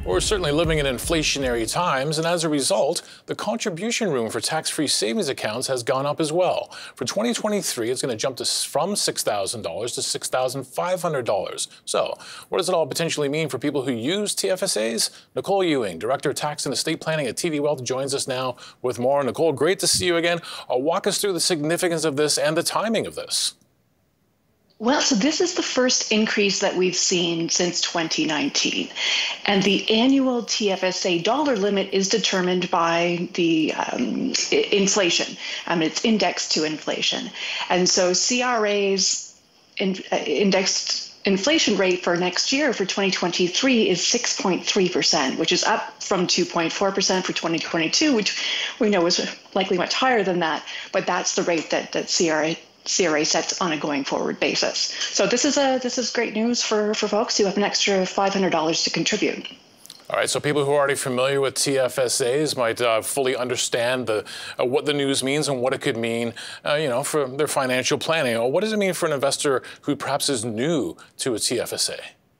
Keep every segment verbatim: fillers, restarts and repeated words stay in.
We're certainly living in inflationary times, and as a result, the contribution room for tax-free savings accounts has gone up as well. For twenty twenty-three, it's going to jump to from six thousand dollars to six thousand five hundred dollars. So, what does it all potentially mean for people who use T F S As? Nicole Ewing, Director of Tax and Estate Planning at T D Wealth, joins us now with more. Nicole, great to see you again. Uh, walk us through the significance of this and the timing of this. Well, so this is the first increase that we've seen since twenty nineteen. And the annual T F S A dollar limit is determined by the um, inflation. Um, it's indexed to inflation. And so C R A's in, uh, indexed inflation rate for next year for twenty twenty-three is six point three percent, which is up from two point four percent for twenty twenty-two, which we know is likely much higher than that. But that's the rate that, that C R A C R A sets on a going forward basis. So this is a this is great news for, for folks who have an extra five hundred dollars to contribute. All right, so people who are already familiar with T F S As might uh, fully understand the uh, what the news means and what it could mean, uh, you know, for their financial planning. Or what does it mean for an investor who perhaps is new to a T F S A?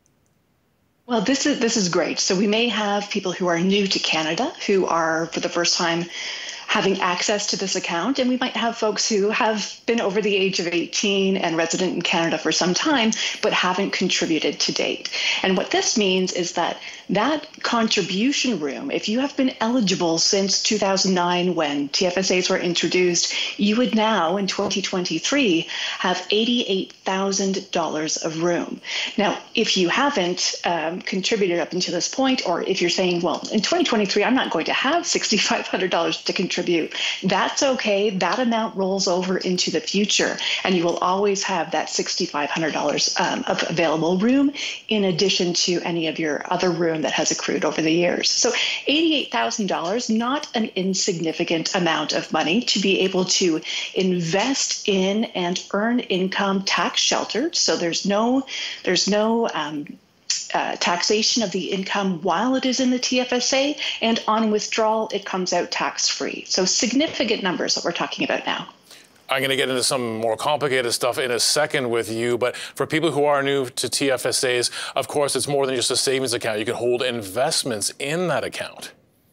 Well, this is this is great. So we may have people who are new to Canada who are for the first time having access to this account, and we might have folks who have been over the age of eighteen and resident in Canada for some time, but haven't contributed to date. And what this means is that that contribution room, if you have been eligible since two thousand nine when T F S As were introduced, you would now in twenty twenty-three have eighty-eight thousand dollars of room. Now, if you haven't um, contributed up until this point, or if you're saying, well, in twenty twenty-three, I'm not going to have six thousand five hundred dollars to contribute, that's okay. That amount rolls over into the future, and you will always have that six thousand five hundred dollars um, of available room in addition to any of your other room that has accrued over the years. So eighty-eight thousand dollars, not an insignificant amount of money to be able to invest in and earn income tax sheltered. So there's no, there's no um, Uh, taxation of the income while it is in the T F S A, and on withdrawal, it comes out tax-free. So significant numbers that we're talking about now. I'm going to get into some more complicated stuff in a second with you, but for people who are new to T F S As, of course, it's more than just a savings account. You can hold investments in that account.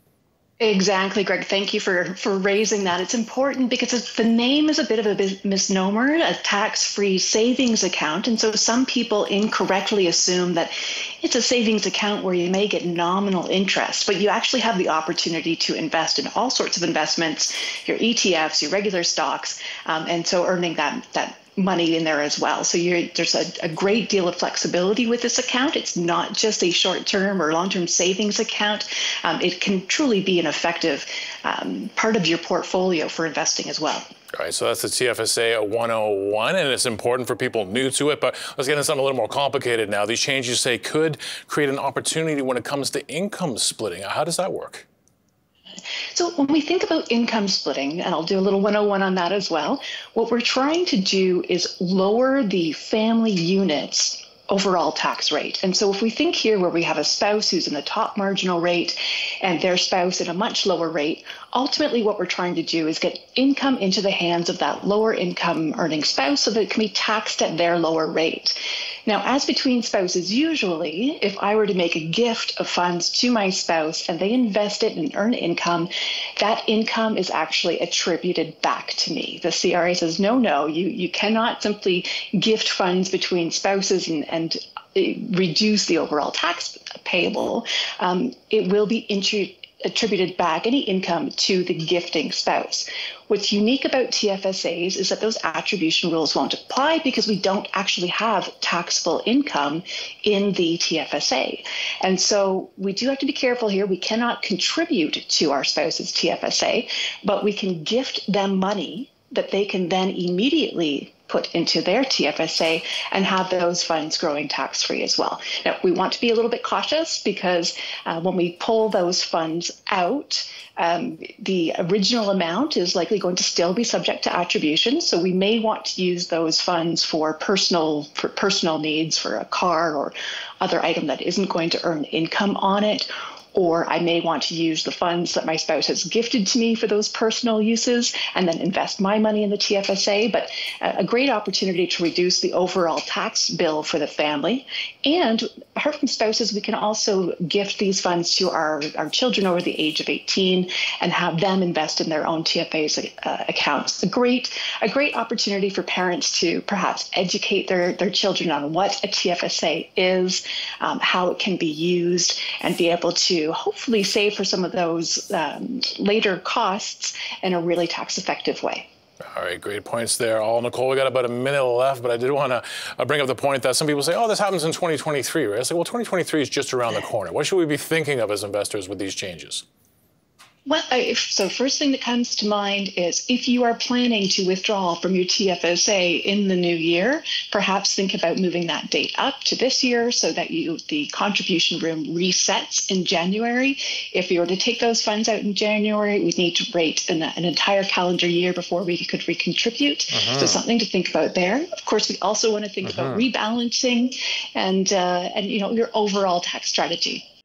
Exactly, Greg. Thank you for, for raising that. It's important because it's, the name is a bit of a misnomer, a tax-free savings account. And so some people incorrectly assume that it's a savings account where you may get nominal interest, but you actually have the opportunity to invest in all sorts of investments, your E T Fs, your regular stocks, um, and so earning that, that money in there as well. So you're, there's a, a great deal of flexibility with this account. It's not just a short-term or long-term savings account. Um, it can truly be an effective um, part of your portfolio for investing as well. All right, so that's the T F S A one oh one, and it's important for people new to it. But let's get into something a little more complicated now. These changes, you say, could create an opportunity when it comes to income splitting. How does that work? So when we think about income splitting, and I'll do a little one oh one on that as well, what we're trying to do is lower the family unit's overall tax rate. And so if we think here where we have a spouse who's in the top marginal rate and their spouse at a much lower rate, ultimately what we're trying to do is get income into the hands of that lower income earning spouse so that it can be taxed at their lower rate. Now, as between spouses, usually, if I were to make a gift of funds to my spouse and they invest it and earn income, that income is actually attributed back to me. The C R A says, no, no, you, you cannot simply gift funds between spouses and, and reduce the overall tax payable. Um, it will be introduced attributed back any income to the gifting spouse. What's unique about T F S As is that those attribution rules won't apply because we don't actually have taxable income in the T F S A. And so we do have to be careful here. We cannot contribute to our spouse's T F S A, but we can gift them money that they can then immediately put into their T F S A and have those funds growing tax-free as well. Now, we want to be a little bit cautious because uh, when we pull those funds out, um, the original amount is likely going to still be subject to attribution. So we may want to use those funds for personal for personal needs, for a car or other item that isn't going to earn income on it. or I may want to use the funds that my spouse has gifted to me for those personal uses and then invest my money in the T F S A. But a great opportunity to reduce the overall tax bill for the family. And apart from spouses, we can also gift these funds to our, our children over the age of eighteen and have them invest in their own T F S A uh, accounts. A great, a great opportunity for parents to perhaps educate their, their children on what a T F S A is, um, how it can be used, and be able to hopefully save for some of those um, later costs in a really tax-effective way. All right, great points there. All Nicole, we got about a minute left, but I did want to uh, bring up the point that some people say, oh, this happens in twenty twenty-three, right? It's like, well, twenty twenty-three is just around the corner. What should we be thinking of as investors with these changes? Well, I, so first thing that comes to mind is if you are planning to withdraw from your T F S A in the new year, perhaps think about moving that date up to this year so that you the contribution room resets in January. If you were to take those funds out in January, we'd need to wait an, an entire calendar year before we could recontribute. Uh-huh. So something to think about there. Of course, we also want to think uh-huh. about rebalancing and uh, and you know your overall tax strategy.